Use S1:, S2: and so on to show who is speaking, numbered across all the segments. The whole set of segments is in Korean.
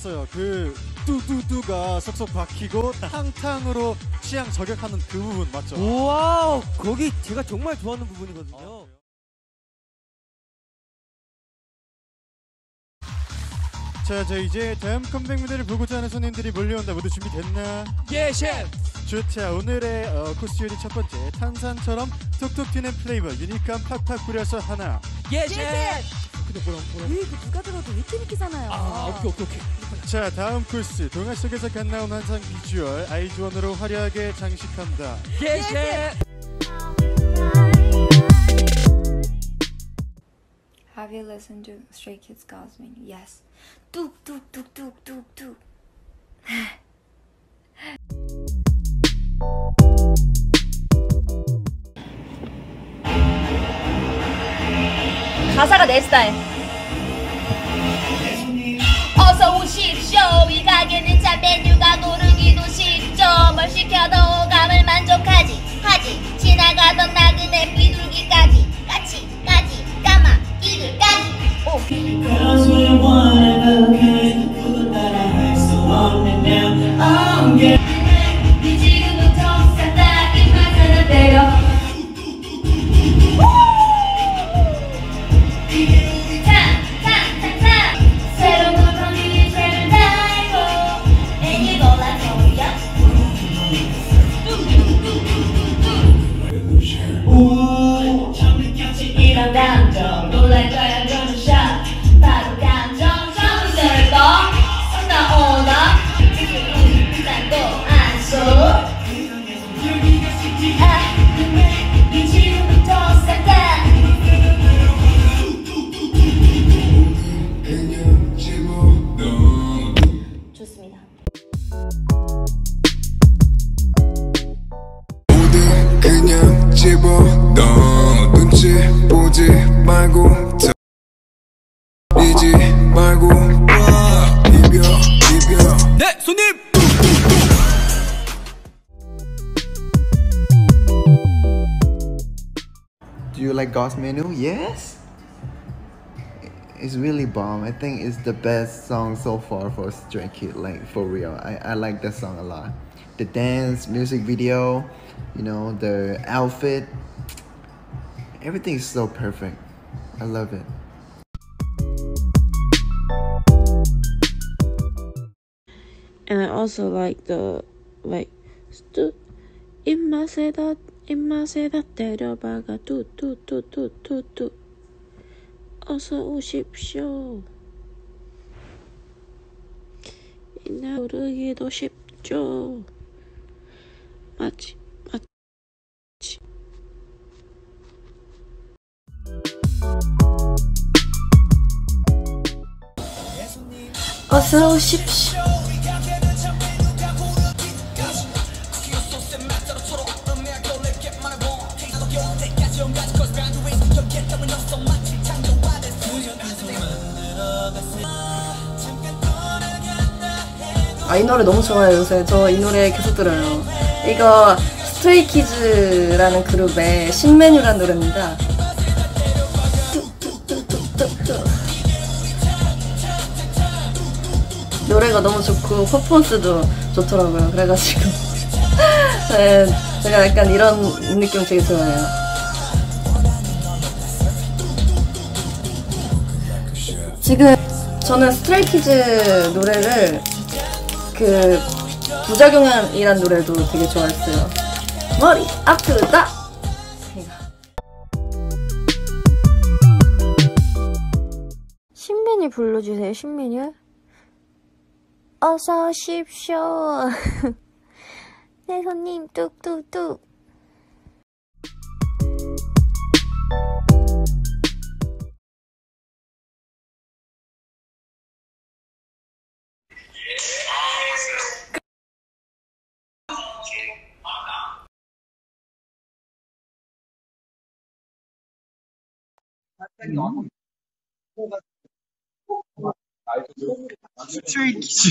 S1: 봤어요. 그 뚜뚜뚜가 쏙쏙 박히고 탕탕으로 취향 저격하는 그 부분 맞죠?
S2: 우와, 거기 제가 정말 좋아하는 부분이거든요.
S1: 자, 이제 다음 컴백 무대를 보고자 하는 손님들이 몰려온다. 모두 준비됐나?
S2: 예, 셰프.
S1: 좋다. 오늘의 코스 요리 첫 번째, 탄산처럼 톡톡 튀는 플레이버 유니크한 팍팍 뿌려서 하나.
S2: 예, 셰프. 근데 뭐라?
S3: 그 누가 들어도 위키위키잖아요.
S2: 오케이.
S1: 자, 다음 코스, 동화 속에서 갓 나온 환상 비주얼 아이즈원으로 화려하게 장식한다.
S2: 예, 셰프.
S4: Have you listened to Stray Kids Cosmin? Yes. 뚝뚝뚝뚝뚝뚝.
S3: 가사가 내 스타일.
S5: 어서 오십시오. 이 가게는 참 메뉴가 고르기도 쉽죠. 뭘 시켜도 감을 만족하지 지나가던 나그네 비둘기까지 까치 까마 이글까지.
S6: Cause we're one of a kind. 누구 따라 할 수 없는 now.
S5: 네 지금부터 싹다 입맛에는 때려. 새로운 걸 위해 죄를 달고 애기 놀란 소리야. 처음 느꼈지 이런 감정. 놀랄 거야 그런 샷. 바로 감정 정들 거 쏟아온다. 일단 또 안소. 네 지금부터 싹다. 좋습니다.
S7: 그냥 집어넣어. 눈치 보지 말고 이지 말고 이별.
S2: 네, 손님.
S8: Do you like God's Menu? Yes. It's really bomb. I think it's the best song so far for Stray Kids, like for real. I like that song a lot. The dance, music video, you know, the outfit, everything is so perfect. I love it.
S9: And I also like the 입맛에다 때려박아 뚜뚜뚜뚜뚜뚜 어서 오십시오. 이날 부르기도 쉽죠. 맞지.
S4: 어서 오십시오.
S3: 이 노래 너무 좋아요. 요새 저 이 노래 계속 들어요. 이거 스트레이키즈라는 그룹의 신메뉴라는 노래입니다. 노래가 너무 좋고 퍼포먼스도 좋더라고요. 그래가지고 네, 제가 약간 이런 느낌 되게 좋아해요. 지금 저는 스트레이키즈 노래를 그 부작용이란 노래도 되게 좋아했어요. 머리 아프다.
S4: 신메뉴 불러주세요. 신메뉴. 어서 오십시오. 네 손님 뚝뚝뚝.
S1: 스트레이키즈.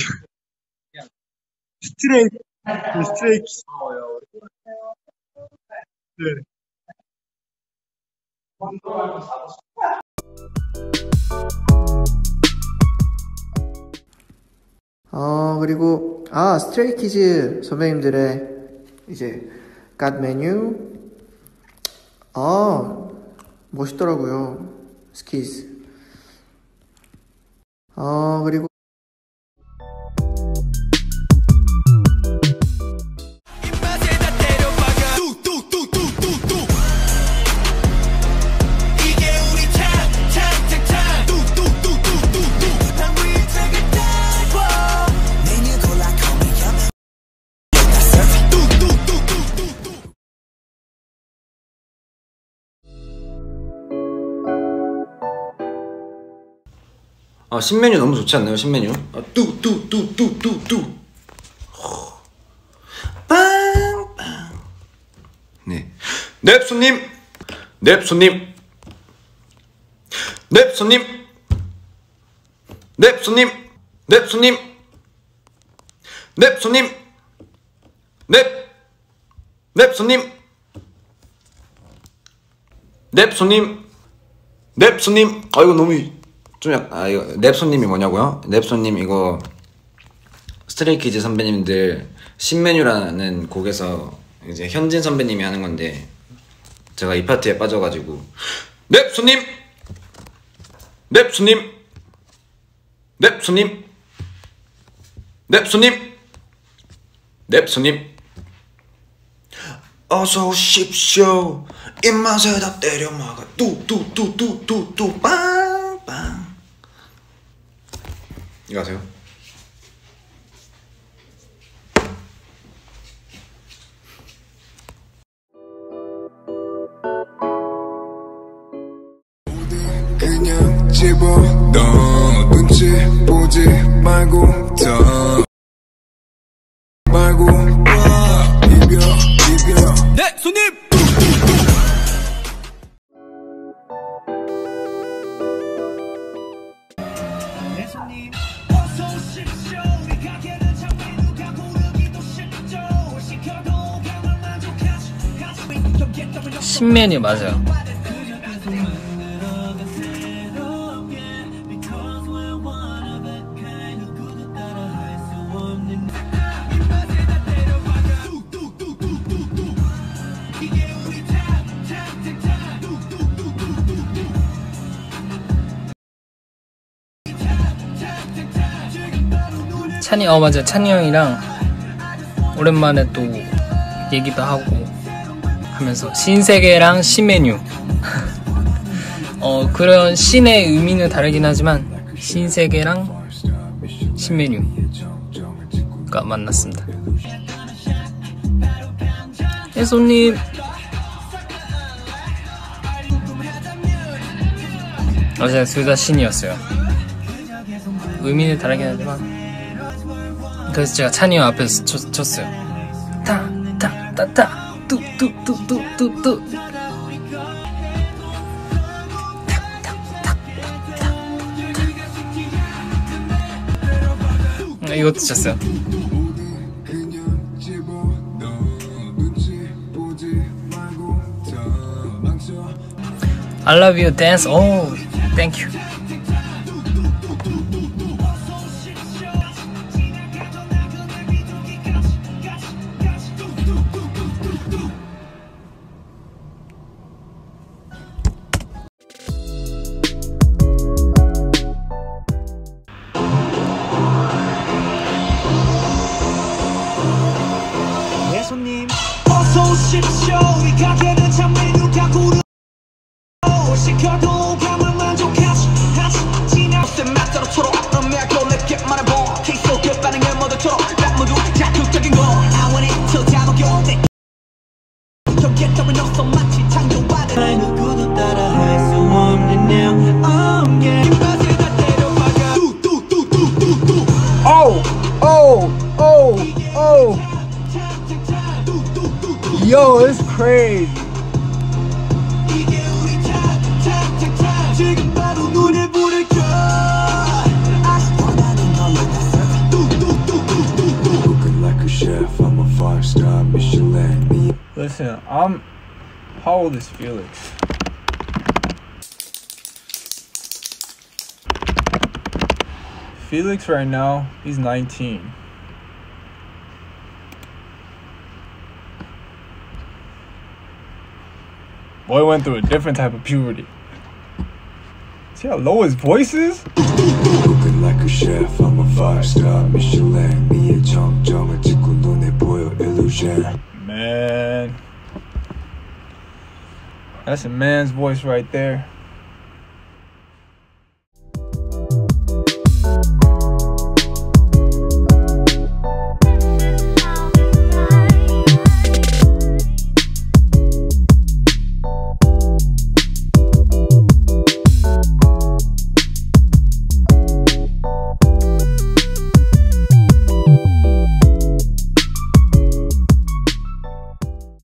S1: 스트레이키즈. 네.
S8: 그리고 스트레이키즈 선배님들의 이제 갓 메뉴 멋있더라고요. 스키즈. 그리고
S10: 신메뉴 너무 좋지 않나요? 신메뉴? 뚜뚜뚜뚜뚜뚜 빵빵. 네. 넵 손님. 넵 손님. 넵 손님. 넵 손님. 넵 손님. 넵 손님. 넵 손님. 넵 손님. 넵 손님. 이거 너무 좀 이거 넵 손님이 뭐냐고요? 넵 손님 이거 스트레이키즈 선배님들 신메뉴라는 곡에서 이제 현진 선배님이 하는 건데 제가 이 파트에 빠져가지고 넵 손님! 넵 손님! 넵 손님! 넵 손님! 넵 손님! 어서 오십시오 입맛에다 때려막아 뚜뚜뚜뚜뚜뚜 빵빵. 이거 아세요?
S7: 그냥 집어넣어 눈치 보지 말고 더 말고 비벼
S2: 네 손님.
S11: 신메뉴 맞아요. 찬이 맞아. 찬이 형이랑 오랜만에 또 얘기도 하고 하면서 신세계랑 신메뉴 그런 신의 의미는 다르긴 하지만 신세계랑 신메뉴가 만났습니다. 네 손님. 어제 둘 다 신이었어요. 의미는 다르긴 하지만 그래서 제가 찬이 형 앞에서 쳤어요. 타타타타 뚜뚜뚜뚜뚜뚜 이것도 쳤어요. I love you dance. Oh, thank you.
S6: 네 손님 어서 오십시오 이 가게는 참 메뉴가 고르고 시켜도 가만 만족하지 지나 옷은 맛대로처럼 음미하고 맵게 말해봐 Taste so good 반응을 모두처럼 딱 모두 자극적인 거 I want it till 다 녹여내 경계 따윈 없어 마치 창조받은 누구도 따라 할 수 없는 now Oh yeah 입맛에다 때려박아 뚜뚜뚜뚜뚜뚜
S2: Oh oh oh oh Yo, it's crazy.
S6: 지금 바로 눈에 불을 켜
S7: Looking like a chef, I'm a 5-star Michelin.
S2: Listen, how old is Felix?
S12: Felix right now, he's 19. Boy went through a different type of puberty. See how low his voice is?
S7: Cooking like a chef, I'm a 5-star Michelin. 미의 정점을 찍고 눈에 보여 illusion.
S12: Man, that's a man's voice right there.